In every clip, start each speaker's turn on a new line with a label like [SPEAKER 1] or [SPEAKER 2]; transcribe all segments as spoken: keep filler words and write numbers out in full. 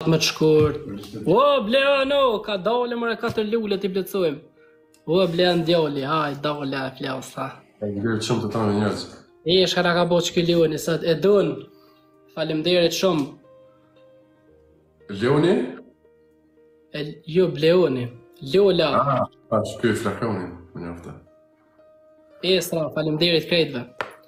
[SPEAKER 1] më të shkurt. O, Bleano, ka dole mëre katër lule t'i plëcojmë. O, Blean djali, haj, dole e flasa.
[SPEAKER 2] E ngërë qëmë të tanë njerëz.
[SPEAKER 1] E, shkara ka bo që ki Leoni, sa e dun. Falemderit shumë.
[SPEAKER 2] Leoni?
[SPEAKER 1] E, jo, Bleoni. Lola.
[SPEAKER 2] Ah, pa që kjo e flakoni, më njafta.
[SPEAKER 1] Esra, falemderit krejtve.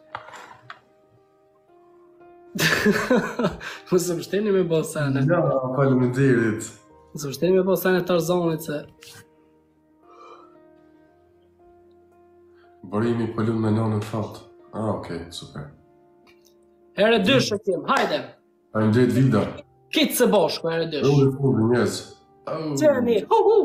[SPEAKER 1] Më së mështeni me bo sene.
[SPEAKER 2] Ja, faleminderit.
[SPEAKER 1] Më së mështeni me bo sene Tarzanit se.
[SPEAKER 2] Bërimi pëllun me nonën fat. Ah, okej, super.
[SPEAKER 1] Here dysh e kim, hajde.
[SPEAKER 2] Faleminderit Vida.
[SPEAKER 1] Kitë se bashku, here dysh.
[SPEAKER 2] Unë e fundë njerëz.
[SPEAKER 1] Qeni, hu hu.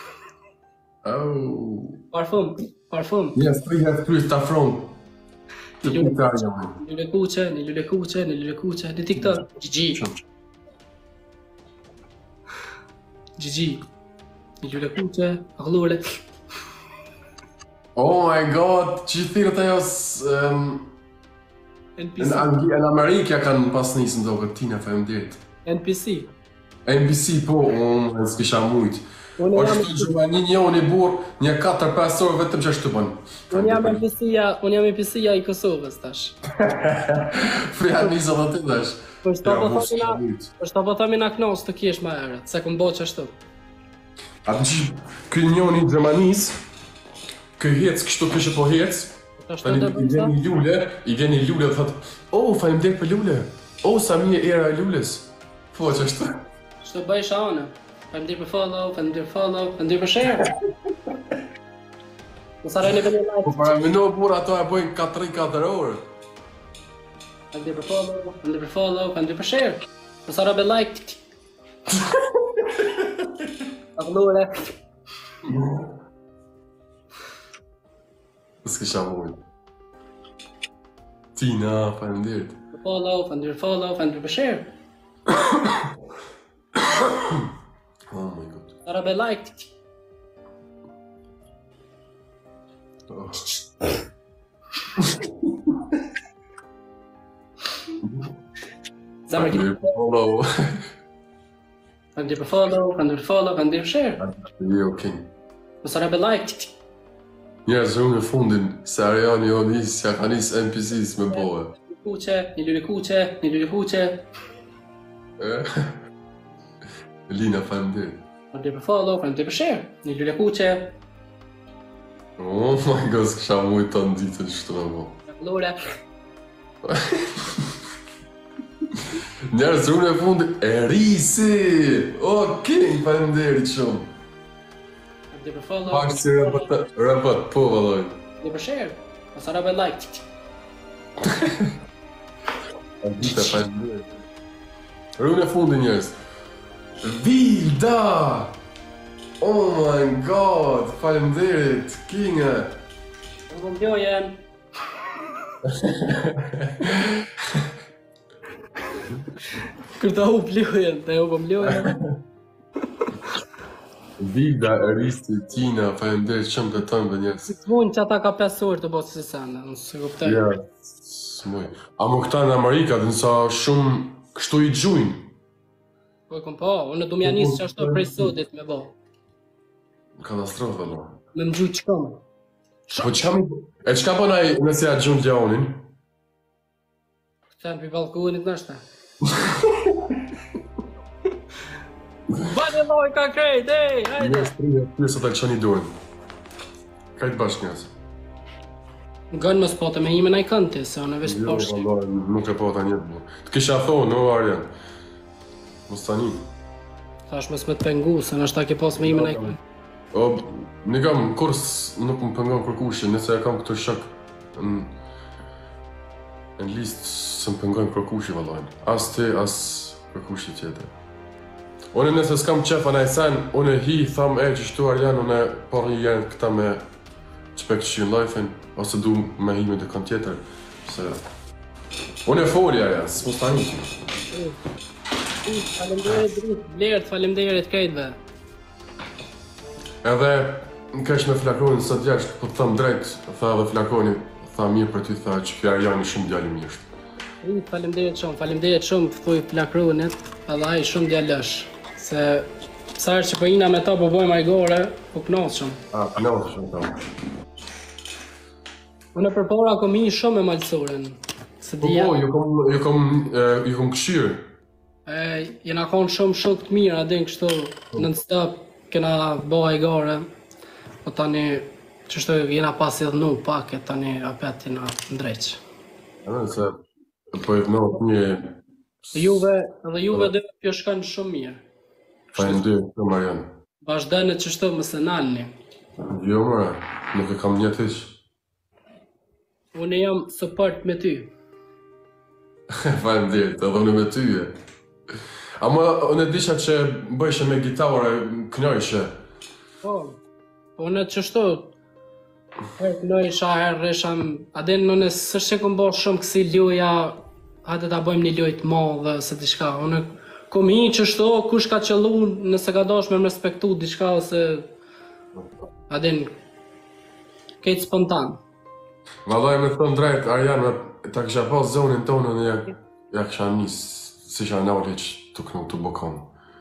[SPEAKER 2] Oh.
[SPEAKER 1] Parfum, parfum.
[SPEAKER 2] Yes, three have three stafron. Të pita jam.
[SPEAKER 1] Një lule kuqe, një lule kuqe, një lule kuqe. Në ti këtë, Gjigji. Gjigji. Një lule kuqe, aglure.
[SPEAKER 2] Oh my god, që thirët ajo um,
[SPEAKER 1] N P C.
[SPEAKER 2] në Angli, në Amerikja kanë pas nisë në do këtë tina, faleminderit.
[SPEAKER 1] N P C.
[SPEAKER 2] N P C po, unë s'kisha mujt.
[SPEAKER 1] Unë
[SPEAKER 2] O
[SPEAKER 1] jam
[SPEAKER 2] shtu gjuma një një unë i burë, një katër pesë orë vetëm që ashtu bënë.
[SPEAKER 1] Unë jam N P C-ja, unë jam N P C-ja i Kosovës tash.
[SPEAKER 2] Freja njëzë dhe të dash.
[SPEAKER 1] Për shto po thomina, për shto po thomina knos të kish ma erët, se këm bo që ashtu.
[SPEAKER 2] Atë që këj njën i Gjermanis, këj hec kështu kështu po hec, tani i vjen një lule, i vjen një lule dhe thëtë, oh, faleminderit për lule, oh, sa mi e era e lules. Po që ashtu.
[SPEAKER 1] Shto bëj shane. Faleminderit për follow, faleminderit për follow, faleminderit për share. Mos harroni bëni like.
[SPEAKER 2] Po para me në burë ato e bojnë katër katër orë.
[SPEAKER 1] Faleminderit për follow, faleminderit për follow, faleminderit për share. Mos harroni bëni like. Aglure.
[SPEAKER 2] S'kisha mujt. Tina, faleminderit.
[SPEAKER 1] Follow, faleminderit për follow, faleminderit për share.
[SPEAKER 2] Oh my god.
[SPEAKER 1] Harroni bëni like.
[SPEAKER 2] Oh.
[SPEAKER 1] Zamër ki.
[SPEAKER 2] Follow.
[SPEAKER 1] Faleminderit për follow, faleminderit për follow, faleminderit për share.
[SPEAKER 2] Jo, king.
[SPEAKER 1] Mos harroni bëni like.
[SPEAKER 2] Njerëz unë në fundin, se Ariani o nisë, ja ka nisë N P C's me bohe.
[SPEAKER 1] Kuqe, një lule kuqe, një lule kuqe.
[SPEAKER 2] Lina, faleminderit.
[SPEAKER 1] Faleminderit për follow, faleminderit për share. Një lule kuqe.
[SPEAKER 2] Oh my god, s'kisha mujt të nditën që të në bo.
[SPEAKER 1] Aglure.
[SPEAKER 2] Njerëz unë e fundin, e risi! Oh, king, faleminderit shumë.
[SPEAKER 1] Faleminderit për follow.
[SPEAKER 2] Pak si rëbët, rëbët, po vëlloj.
[SPEAKER 1] Faleminderit për share. Mos harroni bëni like.
[SPEAKER 2] Dita, faleminderit. Unë e fundin njerëz. Vilda! Oh my god, faleminderit, kinga!
[SPEAKER 1] Unë më mjojen. Kërta u mjojen, të u më mjojen.
[SPEAKER 2] Vilda, Eristi, Tina, faleminderit shumë të tëmë dhe njerës.
[SPEAKER 1] Si të mund që ata ka pesë orë të bosë si sene, nësë se kuptaj.
[SPEAKER 2] Ja, s'muj. A më këta në Amerika dhe nësa shumë kështu i gjujnë.
[SPEAKER 1] Po e kom po, unë du m'ja njësë që ashtu prej sodit me bo.
[SPEAKER 2] Katastrofë, no.
[SPEAKER 1] Me më gjujë që kam.
[SPEAKER 2] Po që kam i... E që ka pënaj nëse ja gjujnë djaonin?
[SPEAKER 1] Qenë për balkonit nështë. Bani loj ka krejt, ej, hajde!
[SPEAKER 2] Njës trije, trije sot e lëshoni dorën. Kajtë bashkë njës?
[SPEAKER 1] Gënë më spote me ime në i kënti, se unë e vishë
[SPEAKER 2] Jo,
[SPEAKER 1] poshtë.
[SPEAKER 2] vëllaj, nuk e po ta njëtë bu. Të kisha thonë, no, Arjan. Mos tani.
[SPEAKER 1] Thash mos me të pengu, se nështë ta ke pas me ime në i kënti.
[SPEAKER 2] O, një kam kurs nuk më pëngon kërkushi, nëse e kam këtë shak në... në listë së më pëngon kërkushi, vëllajnë. As ti, as kërkushi tjetër. Unë nëse s'kam qef anaj sen, unë e hi, tham e që shtu Arjan, unë e por një jenë këta me qpek që në lajfin, ose du me hi me të kanë tjetër, se... Unë e foli Arjan, s'mos tani.
[SPEAKER 1] Falemderit dritë, blerët, falemderit krejtve.
[SPEAKER 2] Edhe në kesh me flakonin sot jashtë, po të thëmë drejt, tha edhe flakoni, tha mirë për ty, tha që kja Arjani shumë djali mirë.
[SPEAKER 1] I faleminderit shumë, faleminderit shumë thuj plakrunit, edhe ai shumë djalësh. Se sa herë që po ina me ta po bojmë ajgore, po kënaqshëm.
[SPEAKER 2] A, kënaqshëm ta.
[SPEAKER 1] Unë përpara kom i shumë me malësuren. Se
[SPEAKER 2] Po
[SPEAKER 1] dia,
[SPEAKER 2] po, ju kom ju kom e, ju kom këshirë.
[SPEAKER 1] e, jena konë shumë shok të mirë, adin kështu non-stop kena bo ajgore. Po tani, qështu jena pas i dhënu pak e tani apet jena ndreq.
[SPEAKER 2] Edhe se po e kënaq një
[SPEAKER 1] Juve, edhe juve dhe kjo shkanë shumë mirë.
[SPEAKER 2] faleminderit të Marian.
[SPEAKER 1] Vazhdojnë qështu më se nalni.
[SPEAKER 2] Jo mëre, nuk e kam njët hiq.
[SPEAKER 1] Unë jam support me ty.
[SPEAKER 2] Faleminderit, edhe unë me ty e. Ama unë e disha që bëjshe me gitarë, kënaqshe.
[SPEAKER 1] Po, po unë qështu, herë kënojsha, herë resham, adin unë sështë që kom bo shumë kësi luja, hajde ta bëjmë një lojt madhe, se diçka, unë kom hi qështu, kush ka qëllu, nëse ka dosh me më respektu diçka, ose, adin, kejtë spontan.
[SPEAKER 2] Vallaj me thënë drejt, Arjan, me ta kisha pas zonin tonë dhe ja, ja kisha njës, si kisha nalë që të kënu të bokon.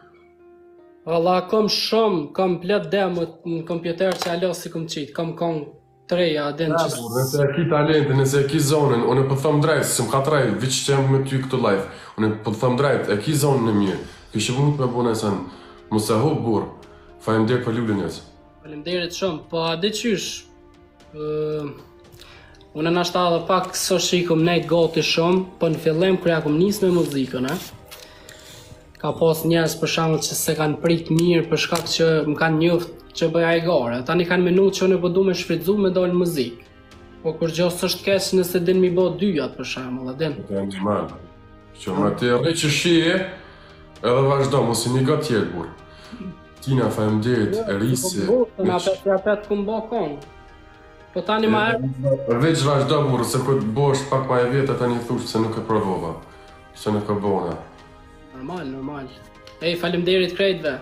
[SPEAKER 1] Valla, kom shumë, kom plot demot në kompjuter që alo si kom qitë, kom kong treja, adin që...
[SPEAKER 2] Nëse e ki talentin, nëse e ki zonën, unë po thëm drejt, se më ka të rejt, viç që jam me ty këtë live, unë po thëm drejt, e ki zonën e mirë, kështë mund me bune sen, mos e hop burë, faleminderit për lullin jesë.
[SPEAKER 1] Faleminderit shumë, po a di qysh, uh, unë nashta edhe pak so shikom nejt gati shumë, po në fillim kërja kom nis me muzikën, e? Ka pas njerëz për shembull që se kanë prit mirë për shkak që më kanë njoft që bëj ajgare. Tani kanë menu që unë po du me shfrytzu me dalë muzikë. Po kur gjë s'është keq nëse din mi bë dyjat për shembull, a din?
[SPEAKER 2] Të e një malë. Që më të rri që shije, edhe vazhdo, mos i një gatë tjerë burë. Tina, faleminderit, Erisi...
[SPEAKER 1] Po në apet e apet ku më bo konë. Po tani ma herë...
[SPEAKER 2] Veç vazhdo burë, se këtë bosh pak ma e vjetë, tani thush se nuk e provova. Se nuk e bona.
[SPEAKER 1] Normal, normal. Ej, faleminderit krejtve.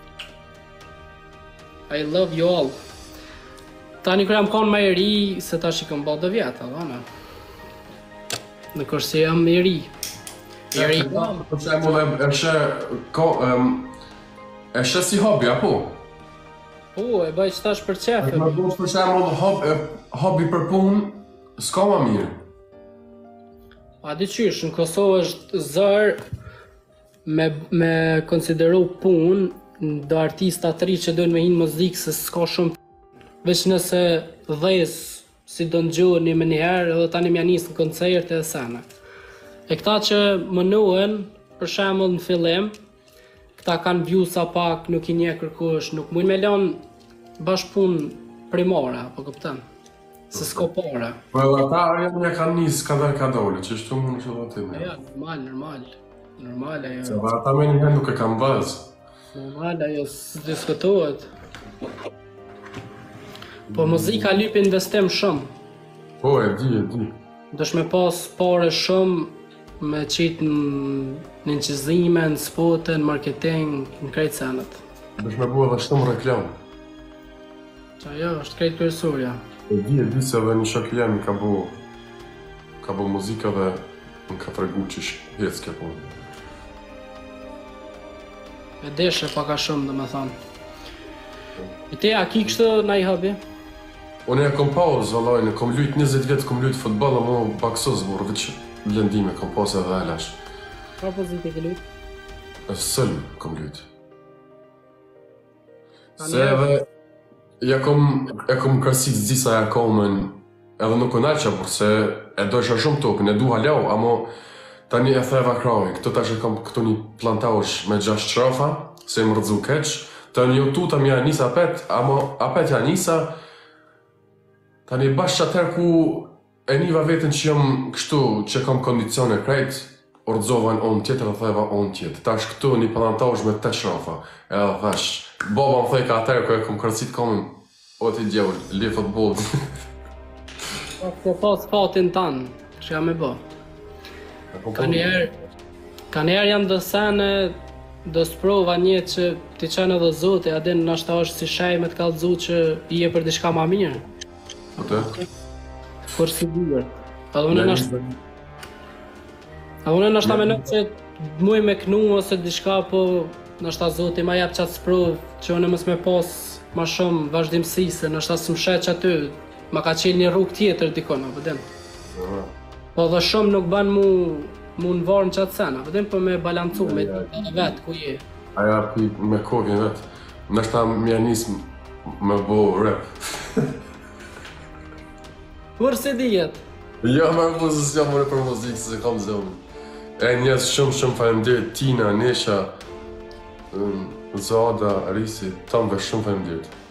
[SPEAKER 1] I love you all. Tani kër jam konë ma i ri, se ta shikëm bo dhe vjetë, adhona. Në kërë se jam i ri. I ri kam.
[SPEAKER 2] Për shemull e shë... E shë si hobi, apo?
[SPEAKER 1] Po, e bëj që tash për qefe.
[SPEAKER 2] Më bësh për shemull hobi për punë, s'ka ma mirë.
[SPEAKER 1] A di qysh, në Kosovë është zërë me, me konsideru punë do artista të ri që dojnë me hinë muzikë se s'ka shumë veç nëse dhez si do në gjuhë një me njëherë edhe tani mja njësë në koncerte e sene. E këta që më nuen, për shemull në fillim, këta kanë vjusa pak, nuk i nje kërkush, nuk mujnë me lanë bash punë primare, po këpëtën, se s'ko pare.
[SPEAKER 2] Po edhe ata janë një kanë njësë ka dhe ka dole, që shtu më në që dhe ti me.
[SPEAKER 1] Ja, normal, normal, normal ajo.
[SPEAKER 2] Se dhe ata me njëherë nuk e kam bazë.
[SPEAKER 1] Normal, ajo s'diskutohet. Po muzika lyp investim shumë.
[SPEAKER 2] Po, e di, e di.
[SPEAKER 1] Dësh me pas pare shumë me qitë në nënqizime, në spote, në marketing, në krejt senet.
[SPEAKER 2] Dësh me bua dhe shumë reklam.
[SPEAKER 1] Qa jo, është krejt kërësurja.
[SPEAKER 2] E di, e di se dhe një shok jemi ka bu... ka bu muzika dhe më ka të regu që shqec kja punë.
[SPEAKER 1] E deshe paka shumë, dhe me thonë. E te, a ki kështë na i hobby?
[SPEAKER 2] Unë e kom pauzë, vallaj, kom lujt njëzet vjetë, kom lujt futbol, a mu baksos, burë, veç blendime, kom pauzë edhe elash.
[SPEAKER 1] Ka pozit e ke lujt?
[SPEAKER 2] E sëll kom lujt.
[SPEAKER 1] A
[SPEAKER 2] Se edhe, ja kom, e kom kërësit zisa ja komen, edhe nuk unë alqa, por se e dojsha shumë topin, e du halau, amo tani e theva kravi, këto tash e kom këto një plantaush me gjasht shrafa, se më rëdzu keq, tani jo tuta mja njësa apet, amo apet ja njësa, tani bashkë atër ku e njëva vetën që jam kështu, që kam kondicione krejt, orëzova në onë tjetër dhe theva onë tjetër. Tash këtu një plantaush me të shrafa, edhe thash, baba më thej ka atër ku e kom kërësit komin, o ti djevë, li futbol.
[SPEAKER 1] Po pas fatin tanë, që jam e bo. Ka njerë, ka njerë janë do sene, do sprova një që ti qenë edhe zote, adin nështë është si shej me të kallëzu që i e për diçka ma mirë.
[SPEAKER 2] Po të?
[SPEAKER 1] Kur si dyre. Edhe unë nështë... A unë nështë ta menoj që muj me knu ose diçka, po nështë ta zoti ma jep qatë sprovë që unë mos me pas ma shumë vazhdimësi, se nështë ta së më sheq aty, ma ka qenë një rrugë tjetër dikon, a vëdim. Po dhe shumë nuk ban mu, mu në varë në qatë sen, a vëdim, po me balancu, me të vetë ku je.
[SPEAKER 2] Aja pi me kokën vetë, nështë ta mja nisë me bo rap.
[SPEAKER 1] Kur si dijet?
[SPEAKER 2] Ja, me po se s'jam mëre për muzikë, se kam zemë. E njës shumë shumë faleminderit, Tina, Nesha, Zada, Risi, tamve shumë faleminderit.